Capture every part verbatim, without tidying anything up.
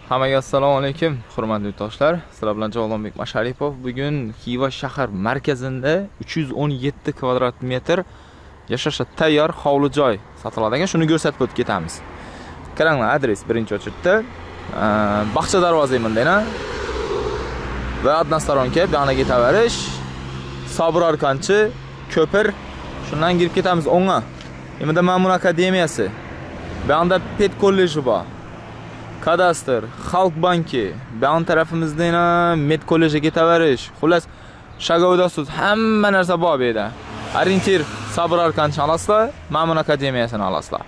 Hammaga assalomu alaykum, hurmatli yurtdoshlar. Sizlar bilan Javlonbek Masharipov. Bugun Xiva shahar markazida uch yuz o'n yetti kvadrat metr yashashga tayyor hovli joy sotiladi ekan. Shuni ko'rsatib o'tib ketamiz. Qaranglar, adres birinchi ochitda. Baqcha darvoza deyman. Va односторонка, bu yoqqa ketaverish. Sabrar kanchi, ko'pir. Shundan kirib ketamiz o'ngga. Endi Ma'mun akademiyasi. Bu yoqda pet kolleji bor. Kadastr, Xalq banki, bu yon tarafimizda yana Med kollejiga ketaverish. Xullas, Shagovda sud hamma narsa bor bu yerda. Orientir Sabrar kanchi olasizlar, Ma'mun akademiyasini olasizlar.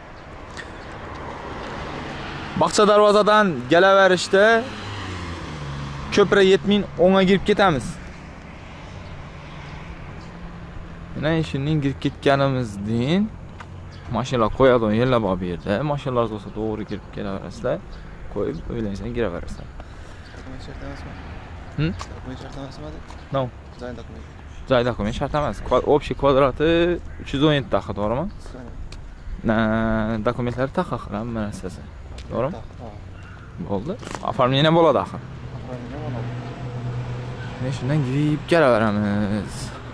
Baqcha darvozadan kelaverishda ko'pira yetming o'ngga kirib ketamiz. Mana shundan kirib ketganimizdan mashinalar qo'yadigan yerlar bor bu yerda. Mashinalar bo'lsa to'g'ri kirib kelaverasizlar. Qo'yib, o'ylansang kiraverasizlar. Dokument shart emasmi? Hm? Dokument shart emasmi? No. Joy dokument. Joy dokument shart emas. Общий kvadrati uch yuz o'n yetti taqa, to'g'rimi? Na, dokumentlar taqa hamma narsasi. To'g'rimi? Bo'ldi. Оформление bo'ladi axir. Oxirgi bo'ladi. Men shundan kirib kelaveramiz.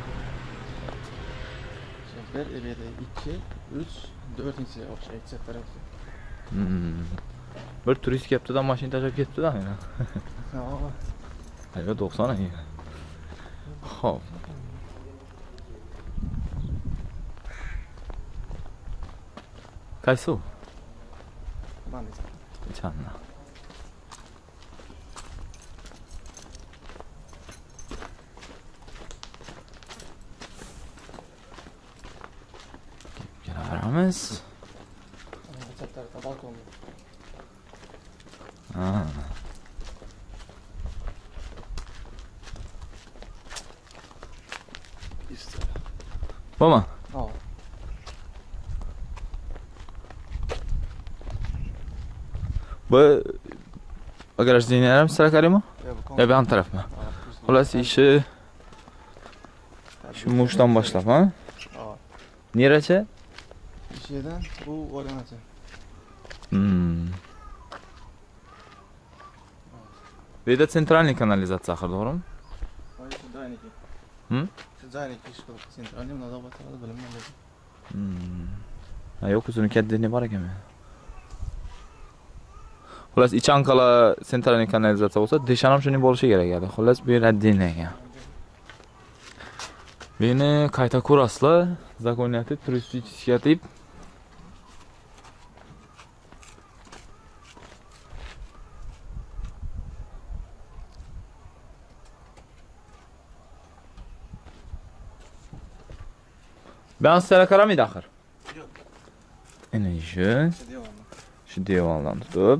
bir, ikki, uch, to'rtinchi o'xshaydi chet tarafga. Hmm. Bir turist kelibdi-da, mashina tashlab ketdi-da meni. Ha. Ayyo to'qson ey. Xo'p. Qaysi? Mana. Channa. Kelaveramiz. Chet tarafda balkon. Ha. İşte. Bo'lma. Ha. Bu огражденияларым sira qaraymi? Yo'q, Ya bu yon tarafmi? Xullas ishi shu mushdan boshlab, ha? Ha. Neracha? İşeden bu oranacha. Hmm. Bu yerda sentralniy kanalizatsiya axir, to'g'rimi? Voy, shu joyniki. Hm? Shu joyniki ish qilib, sentralniy nazorat qiladi, bilinmaydi. Hmm. Ha, yo'q, o'zini kaddini bor ekan. Xullas, ichanqala sentralniy kanalizatsiya bo'lsa, deshan ham shuning bo'lishi kerak edi. Xullas, bu yer отдельный ekan. Beni qayta ko'rasizlar, zakoniyati turistik deb. Ben sizlere qaramaydi axir. Yo'q. Ana shu, Shu devorni. shu devordan tutib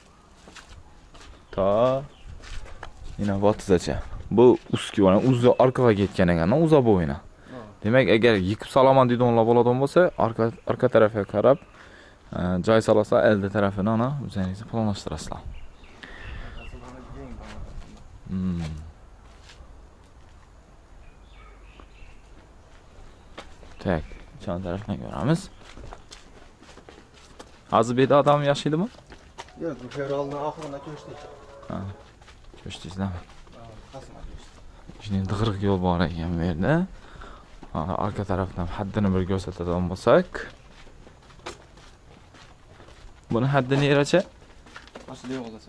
ta yana votizacha. Bu ustki mana uzi orqaga ketgan ekan, uza bo'yina. Demak, agar yikib solaman deydiganlar bo'ladigan bo'lsa, orqa orqa tarafga qarab joy solasa, elde tarafini ana o'zingiz planlashtirasizlar. Hmm. Tak, chan tarafdan ko'ramiz. Hozir bu yerda odam yashaydimi? Yo'q, bu fevralning oxirida ko'chdik. Ha. Ko'chdingizlarmi? Qasma ko'chdik. Shunday dig'iriq yo'l bor ekan bu yerda. Arka tarafdan haddini bir ko'rsatadigan bo'lsak. Buni haddi neracha? Mana shu devorgacha.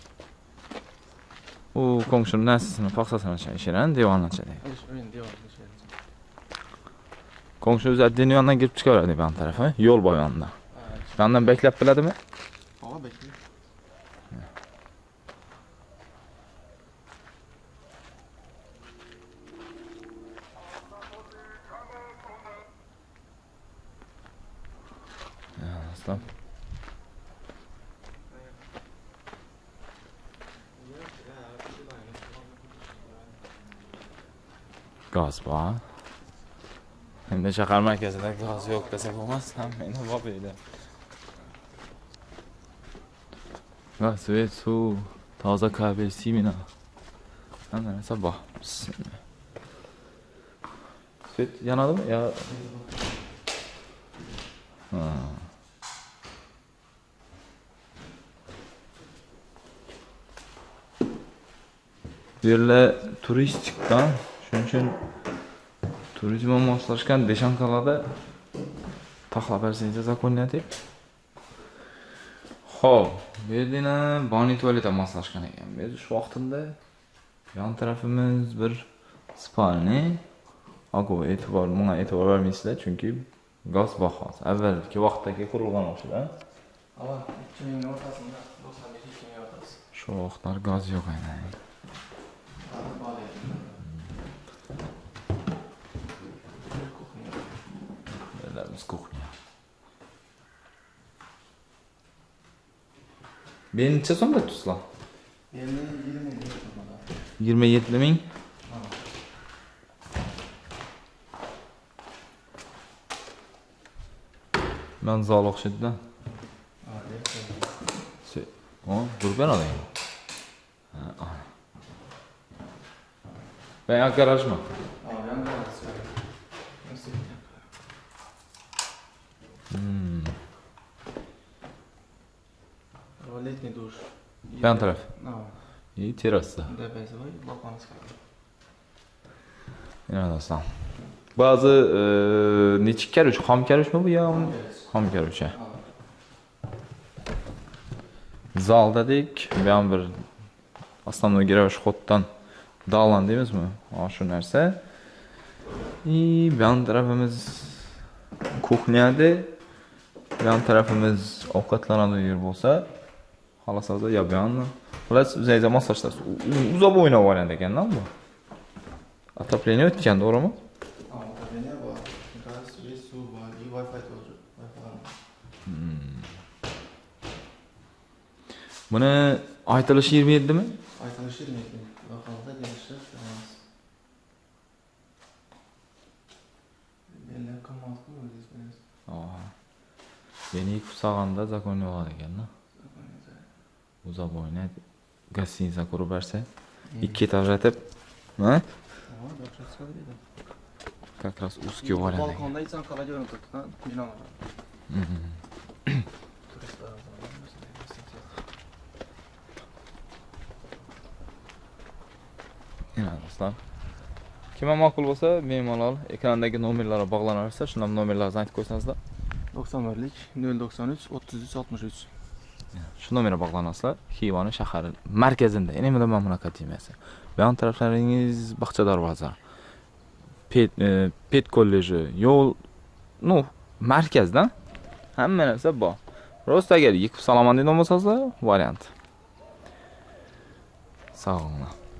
U ko'ngshim narsasini paxsasini ishiran, devongacha deydi. Ish o'yin devorga ishlaydi. Ko'ngshim o'zi addini yondan kirib chiqaveradi bu tarafi, yo'l bor yonda. Yondan beklab biladimi? Ha, beklaydi. Aslan. Gaz bor. Endi shahar markazida gaz yo'q desak bo'lmas, hamma endi bor bu yerda. Gaz, svet, suv, toza kabel, simina. Hamma narsa bor. Svet yanadimi? Ya. Ha. Bu yerlar turistikdan, shuning uchun turizmga moslashgan deshankalarda taxlab bersangiz zakonlar deb. Xo'p, bu yerda bani tualetga moslashgan ekan. Biz shu vaqtida yon tarafimiz bir spalni. Ago e'tibor, bunga e'tibor bermaysizlar chunki gaz bahosi avvalgi vaqtdagi qurilgan o'xshaydi. Ama ikki ming o'rtasida, doksan besh ikki ming o'rtasi. Shu vaqtlar gaz yo'q aynan. Biz kuxnya. Ben necha so'mda tutsa? Endi yigirma ming so'mda. yigirma yetti ming. Ben zal o'xshaydi-da. Ha, lekin. O, qurban olayım. Ha. Ben garaj mı? Ha, ben garaj. Hmm. Letniy duş. Yan taraf. Ha. İyi terasta. Depesi var, balkon çıkardı. Yani dostlar. Bazı e, neçik karış, ham karış mı bu ya? Ham karış ya. Zal dedik. Ben bir aslında giriş koddan dağlan değil mi? O şu nerse. İyi, yan tarafımız kuxnyada. Yan tarafımız ovqatlanadigan yer bo'lsa, xohlasangiz ya bu yanni. Xullas, o'zingiz moslashlar. Uzab o'ynab olgan ekan-da bu. Отопление o'tgan, to'g'rimi? Ha, otопление var. Gaz ve su var. İyi Wi-Fi olacak. Wi-Fi var. Buni aytilishi yigirma yetti mi? Aytılışır mı? Bakalım gelişir. Belli kalmaz mı? Aa. Beni kusaganda zakonni bo'ladi ekan-da. Uzab o'ynaydi. Gостиница qurib bersa, ikki etaj etib, ha? Как раз узкий вариант. Balkonda insan kalacağını tuttuğundan bina var. Turistler Yani dostlar. Kime ma'qul bo'lsa, bemalol ekrandagi nomerlarga bog'lanaversa, shundan nomerlarni aytib qo'ysangiz-da. doksan birlik nol doksan üç otuz üç altmış üç. Shu nomerga bog'lanasizlar. Xivani shahar markazida. Endi men mana bunaqa deyman. Bayon taraflaringiz Baqcha darvoza. Pet e, Pet kolleji, yo'l, no, markazda hamma narsa bor. Rost agar yig'ib salaman degan bo'lsangiz, variant. Sog' olinglar.